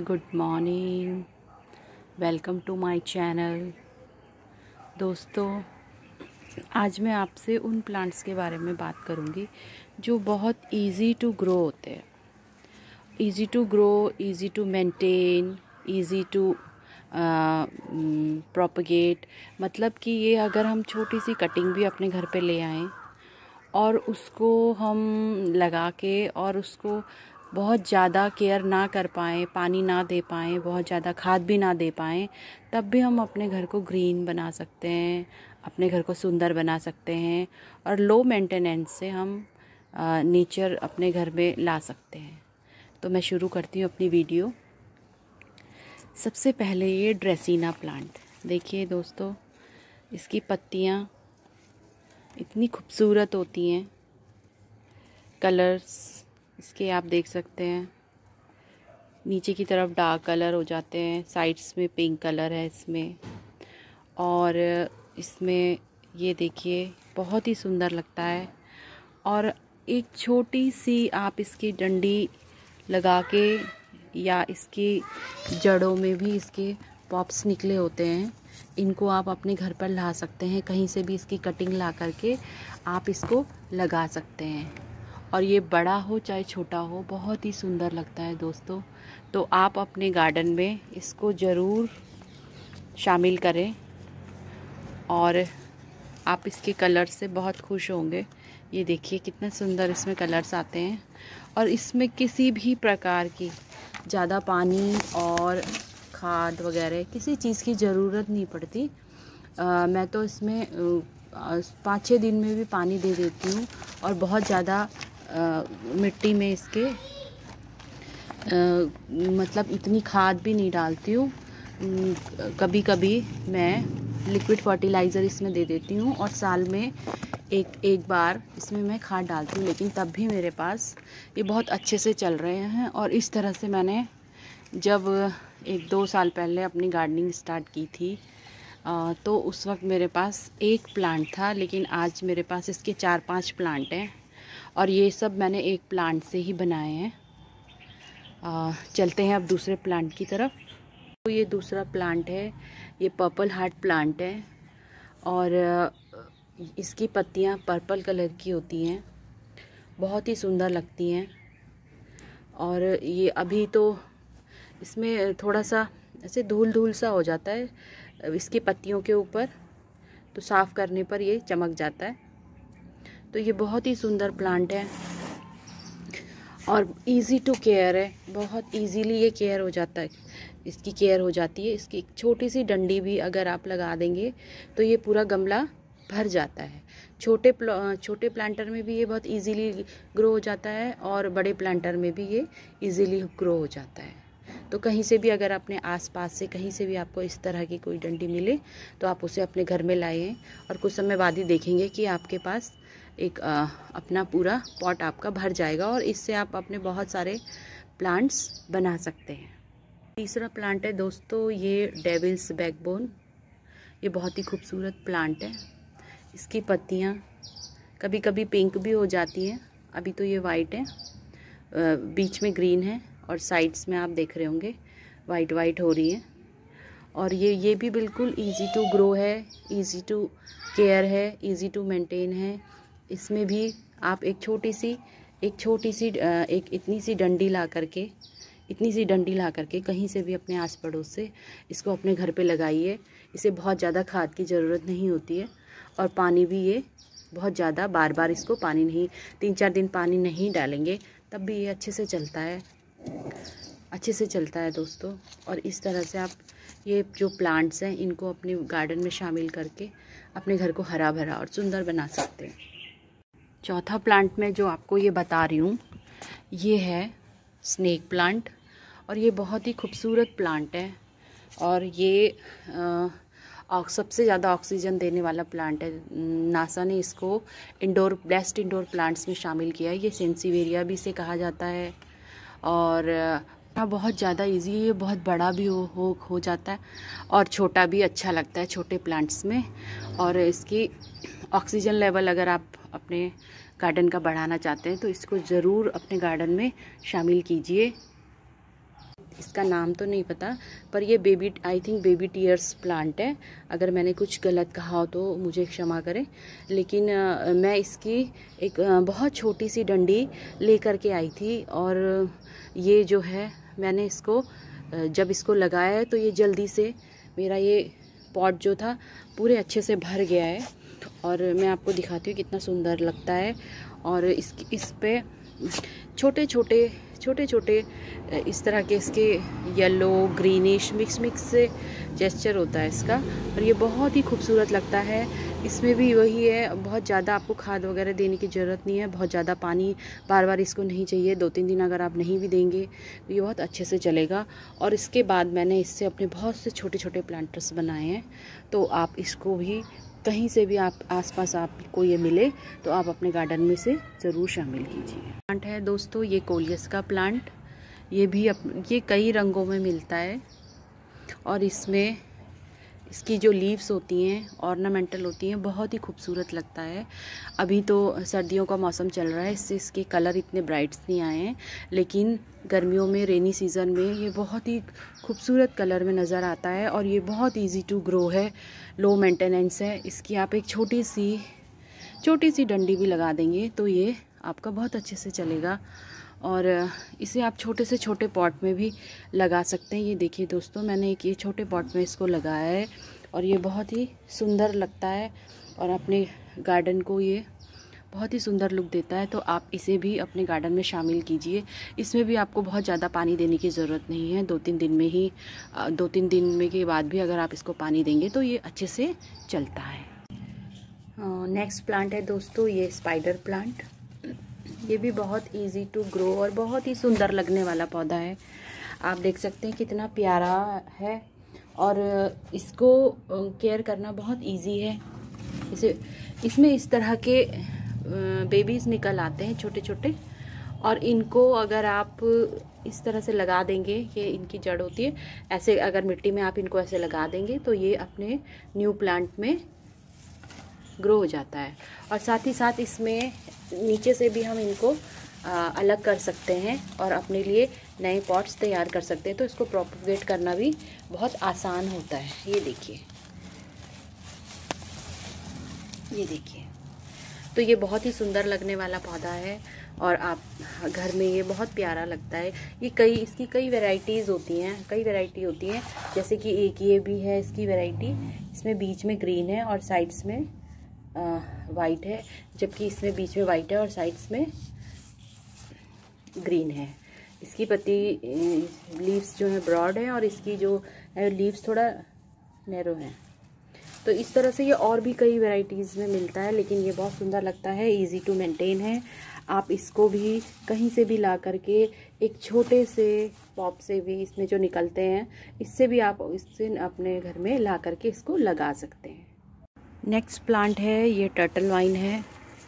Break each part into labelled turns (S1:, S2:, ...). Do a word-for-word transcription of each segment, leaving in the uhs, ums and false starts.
S1: Good morning, welcome to my channel. दोस्तों, आज मैं आपसे उन प्लांट्स के बारे में बात करूंगी जो बहुत इजी टू ग्रो होते हैं। Easy to grow, easy to maintain, easy to propagate. मतलब कि ये अगर हम छोटी सी कटिंग भी अपने घर पे ले आएँ और उसको हम लगा के और उसको बहुत ज़्यादा केयर ना कर पाएँ, पानी ना दे पाएँ, बहुत ज़्यादा खाद भी ना दे पाएँ, तब भी हम अपने घर को ग्रीन बना सकते हैं, अपने घर को सुंदर बना सकते हैं और लो मेंटेनेंस से हम नेचर अपने घर में ला सकते हैं। तो मैं शुरू करती हूँ अपनी वीडियो। सबसे पहले ये ड्रेसीना प्लांट देखिए दोस्तों, इसकी पत्तियाँ इतनी खूबसूरत होती हैं। कलर्स इसके आप देख सकते हैं, नीचे की तरफ डार्क कलर हो जाते हैं, साइड्स में पिंक कलर है इसमें, और इसमें ये देखिए बहुत ही सुंदर लगता है। और एक छोटी सी आप इसकी डंडी लगा के या इसकी जड़ों में भी इसके पॉप्स निकले होते हैं, इनको आप अपने घर पर ला सकते हैं। कहीं से भी इसकी कटिंग ला करके आप इसको लगा सकते हैं और ये बड़ा हो चाहे छोटा हो, बहुत ही सुंदर लगता है दोस्तों। तो आप अपने गार्डन में इसको ज़रूर शामिल करें और आप इसके कलर से बहुत खुश होंगे। ये देखिए कितना सुंदर इसमें कलर्स आते हैं और इसमें किसी भी प्रकार की ज़्यादा पानी और खाद वगैरह किसी चीज़ की ज़रूरत नहीं पड़ती। आ, मैं तो इसमें पाँच छः दिन में भी पानी दे देती हूँ और बहुत ज़्यादा मिट्टी में इसके आ, मतलब इतनी खाद भी नहीं डालती हूँ। कभी कभी मैं लिक्विड फर्टिलाइज़र इसमें दे देती हूँ और साल में एक एक बार इसमें मैं खाद डालती हूँ, लेकिन तब भी मेरे पास ये बहुत अच्छे से चल रहे हैं। और इस तरह से मैंने जब एक दो साल पहले अपनी गार्डनिंग स्टार्ट की थी आ, तो उस वक्त मेरे पास एक प्लांट था, लेकिन आज मेरे पास इसके चार पांच प्लांट हैं और ये सब मैंने एक प्लांट से ही बनाए हैं। आ, चलते हैं अब दूसरे प्लांट की तरफ। तो ये दूसरा प्लांट है, ये पर्पल हार्ट प्लांट है और इसकी पत्तियां पर्पल कलर की होती हैं, बहुत ही सुंदर लगती हैं। और ये अभी तो इसमें थोड़ा सा ऐसे धूल धूल सा हो जाता है इसकी पत्तियों के ऊपर, तो साफ़ करने पर ये चमक जाता है। तो ये बहुत ही सुंदर प्लांट है और इजी टू केयर है, बहुत इजीली ये केयर हो जाता है, इसकी केयर हो जाती है। इसकी छोटी सी डंडी भी अगर आप लगा देंगे तो ये पूरा गमला भर जाता है। छोटे प्ला, छोटे प्लांटर में भी ये बहुत इजीली ग्रो हो जाता है और बड़े प्लांटर में भी ये इजीली ग्रो हो जाता है। तो कहीं से भी अगर अपने आसपास से कहीं से भी आपको इस तरह की कोई डंडी मिले तो आप उसे अपने घर में लाएं और कुछ समय बाद ही देखेंगे कि आपके पास एक आ, अपना पूरा पॉट आपका भर जाएगा और इससे आप अपने बहुत सारे प्लांट्स बना सकते हैं। तीसरा प्लांट है दोस्तों, ये डेविल्स बैकबोन। ये बहुत ही खूबसूरत प्लांट है। इसकी पत्तियाँ कभी कभी पिंक भी हो जाती हैं, अभी तो ये वाइट है, बीच में ग्रीन है और साइड्स में आप देख रहे होंगे वाइट वाइट हो रही है। और ये ये भी बिल्कुल इजी टू ग्रो है, इजी टू केयर है, इजी टू मेंटेन है। इसमें भी आप एक छोटी सी एक छोटी सी एक इतनी सी डंडी ला करके इतनी सी डंडी ला करके कहीं से भी अपने आस पड़ोस से इसको अपने घर पे लगाइए। इसे बहुत ज़्यादा खाद की ज़रूरत नहीं होती है और पानी भी ये बहुत ज़्यादा बार बार इसको पानी नहीं, तीन चार दिन पानी नहीं डालेंगे तब भी ये अच्छे से चलता है, अच्छे से चलता है दोस्तों। और इस तरह से आप ये जो प्लांट्स हैं इनको अपने गार्डन में शामिल करके अपने घर को हरा भरा और सुंदर बना सकते हैं। चौथा प्लांट में जो आपको ये बता रही हूँ, ये है स्नेक प्लांट और ये बहुत ही खूबसूरत प्लांट है और ये आ, सबसे ज़्यादा ऑक्सीजन देने वाला प्लांट है। नासा ने इसको इंडोर बेस्ट इंडोर प्लांट्स में शामिल किया है। ये सेंसिवेरिया भी इसे कहा जाता है और हाँ बहुत ज़्यादा इजी है, ये बहुत बड़ा भी हो हो हो जाता है और छोटा भी अच्छा लगता है छोटे प्लांट्स में। और इसकी ऑक्सीजन लेवल अगर आप अपने गार्डन का बढ़ाना चाहते हैं तो इसको ज़रूर अपने गार्डन में शामिल कीजिए। इसका नाम तो नहीं पता, पर ये baby I think baby tears plant है। अगर मैंने कुछ गलत कहा हो तो मुझे क्षमा करें, लेकिन आ, मैं इसकी एक आ, बहुत छोटी सी डंडी ले कर के आई थी और ये जो है मैंने इसको जब इसको लगाया है तो ये जल्दी से मेरा ये पॉट जो था पूरे अच्छे से भर गया है। और मैं आपको दिखाती हूँ कितना सुंदर लगता है। और इस इस पे छोटे छोटे छोटे छोटे इस तरह के इसके येलो ग्रीनिश मिक्स मिक्स से जेस्चर होता है इसका, और ये बहुत ही खूबसूरत लगता है। इसमें भी वही है, बहुत ज़्यादा आपको खाद वगैरह देने की ज़रूरत नहीं है, बहुत ज़्यादा पानी बार बार इसको नहीं चाहिए। दो तीन दिन अगर आप नहीं भी देंगे तो ये बहुत अच्छे से चलेगा। और इसके बाद मैंने इससे अपने बहुत से छोटे छोटे प्लांटर्स बनाए हैं, तो आप इसको भी कहीं से भी आप आसपास आपको ये मिले तो आप अपने गार्डन में से ज़रूर शामिल कीजिए। प्लांट है दोस्तों ये कोलियस का प्लांट, ये भी अप, ये कई रंगों में मिलता है और इसमें इसकी जो लीव्स होती हैं ऑर्नामेंटल होती हैं, बहुत ही खूबसूरत लगता है। अभी तो सर्दियों का मौसम चल रहा है, इससे इसके कलर इतने ब्राइट्स नहीं आए हैं, लेकिन गर्मियों में रेनी सीज़न में ये बहुत ही खूबसूरत कलर में नज़र आता है। और ये बहुत इजी टू ग्रो है, लो मेंटेनेंस है। इसकी आप एक छोटी सी छोटी सी डंडी भी लगा देंगे तो ये आपका बहुत अच्छे से चलेगा। और इसे आप छोटे से छोटे पॉट में भी लगा सकते हैं। ये देखिए दोस्तों, मैंने एक ये छोटे पॉट में इसको लगाया है और ये बहुत ही सुंदर लगता है और अपने गार्डन को ये बहुत ही सुंदर लुक देता है। तो आप इसे भी अपने गार्डन में शामिल कीजिए। इसमें भी आपको बहुत ज़्यादा पानी देने की ज़रूरत नहीं है, दो तीन दिन में ही दो तीन दिन में के बाद भी अगर आप इसको पानी देंगे तो ये अच्छे से चलता है। नेक्स्ट प्लांट है दोस्तों ये स्पाइडर प्लांट। ये भी बहुत इजी टू ग्रो और बहुत ही सुंदर लगने वाला पौधा है। आप देख सकते हैं कितना प्यारा है और इसको केयर करना बहुत इजी है। इसे इसमें इस तरह के बेबीज निकल आते हैं छोटे छोटे, और इनको अगर आप इस तरह से लगा देंगे, ये इनकी जड़ होती है, ऐसे अगर मिट्टी में आप इनको ऐसे लगा देंगे तो ये अपने न्यू प्लांट में ग्रो हो जाता है। और साथ ही साथ इसमें नीचे से भी हम इनको आ, अलग कर सकते हैं और अपने लिए नए पॉट्स तैयार कर सकते हैं। तो इसको प्रोपगेट करना भी बहुत आसान होता है। ये देखिए, ये देखिए, तो ये बहुत ही सुंदर लगने वाला पौधा है और आप घर में ये बहुत प्यारा लगता है। ये कई इसकी कई वैरायटीज़ होती हैं, कई वैरायटी होती हैं, जैसे कि एक ये भी है इसकी वैरायटी, इसमें बीच में ग्रीन है और साइड्स में वाइट है, जबकि इसमें बीच में वाइट है और साइड्स में ग्रीन है। इसकी पत्ती लीव्स जो है ब्रॉड है और इसकी जो है लीव्स थोड़ा नैरो है। तो इस तरह से ये और भी कई वैरायटीज़ में मिलता है, लेकिन ये बहुत सुंदर लगता है, इजी टू मेंटेन है। आप इसको भी कहीं से भी ला करके एक छोटे से पॉप से भी इसमें जो निकलते हैं, इससे भी आप इससे अपने घर में ला करके इसको लगा सकते हैं। नेक्स्ट प्लांट है ये टर्टल वाइन है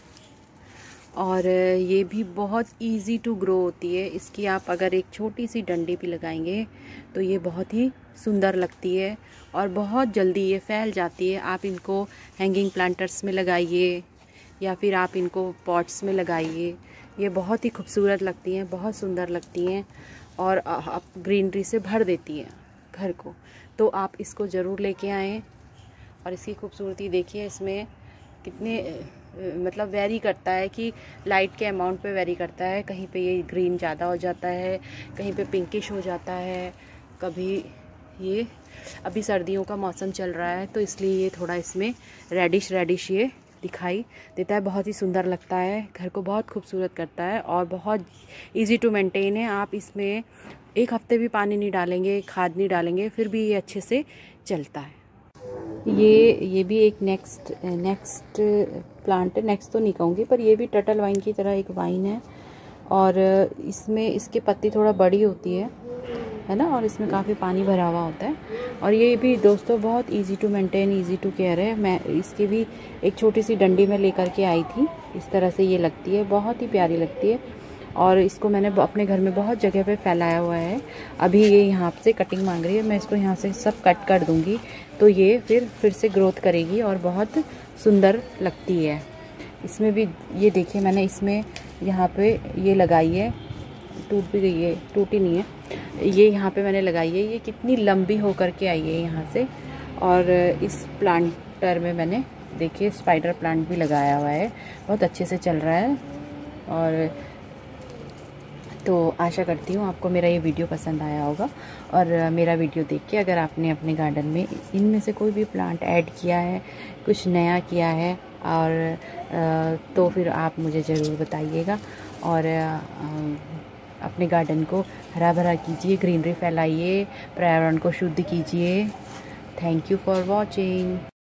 S1: और ये भी बहुत इजी टू ग्रो होती है। इसकी आप अगर एक छोटी सी डंडी भी लगाएंगे तो ये बहुत ही सुंदर लगती है और बहुत जल्दी ये फैल जाती है। आप इनको हैंगिंग प्लांटर्स में लगाइए या फिर आप इनको पॉट्स में लगाइए, ये बहुत ही खूबसूरत लगती हैं, बहुत सुंदर लगती हैं और आप ग्रीनरी से भर देती हैं घर को। तो आप इसको ज़रूर लेके आएँ और इसकी खूबसूरती देखिए। इसमें कितने मतलब वेरी करता है कि लाइट के अमाउंट पे वेरी करता है, कहीं पे ये ग्रीन ज़्यादा हो जाता है, कहीं पे पिंकिश हो जाता है, कभी ये अभी सर्दियों का मौसम चल रहा है तो इसलिए ये थोड़ा इसमें रेडिश रेडिश ये दिखाई देता है। बहुत ही सुंदर लगता है, घर को बहुत खूबसूरत करता है और बहुत इजी टू मेंटेन है। आप इसमें एक हफ्ते भी पानी नहीं डालेंगे, खाद नहीं डालेंगे, फिर भी ये अच्छे से चलता है। ये ये भी एक नेक्स्ट नेक्स्ट प्लांट है, नेक्स्ट तो नहीं कहूँगी, पर ये भी टर्टल वाइन की तरह एक वाइन है और इसमें इसके पत्ती थोड़ा बड़ी होती है है ना, और इसमें काफ़ी पानी भरा हुआ होता है। और ये भी दोस्तों बहुत easy to maintain, easy to care है। मैं इसकी भी एक छोटी सी डंडी में लेकर के आई थी, इस तरह से ये लगती है, बहुत ही प्यारी लगती है और इसको मैंने अपने घर में बहुत जगह पे फैलाया हुआ है। अभी ये यहाँ से कटिंग मांग रही है, मैं इसको यहाँ से सब कट कर दूँगी तो ये फिर फिर से ग्रोथ करेगी और बहुत सुंदर लगती है। इसमें भी ये देखिए, मैंने इसमें यहाँ पे ये लगाई है टूट भी गई है, टूटी नहीं है। ये यहाँ पे मैंने लगाई है, ये कितनी लंबी होकर के आई है यहाँ से। और इस प्लांटर में मैंने देखिए स्पाइडर प्लांट भी लगाया हुआ है, बहुत अच्छे से चल रहा है। और तो आशा करती हूँ आपको मेरा ये वीडियो पसंद आया होगा। और मेरा वीडियो देख के अगर आपने अपने गार्डन में इनमें से कोई भी प्लांट ऐड किया है, कुछ नया किया है, और तो फिर आप मुझे ज़रूर बताइएगा। और अपने गार्डन को हरा भरा कीजिए, ग्रीनरी फैलाइए, पर्यावरण को शुद्ध कीजिए। Thank you for watching.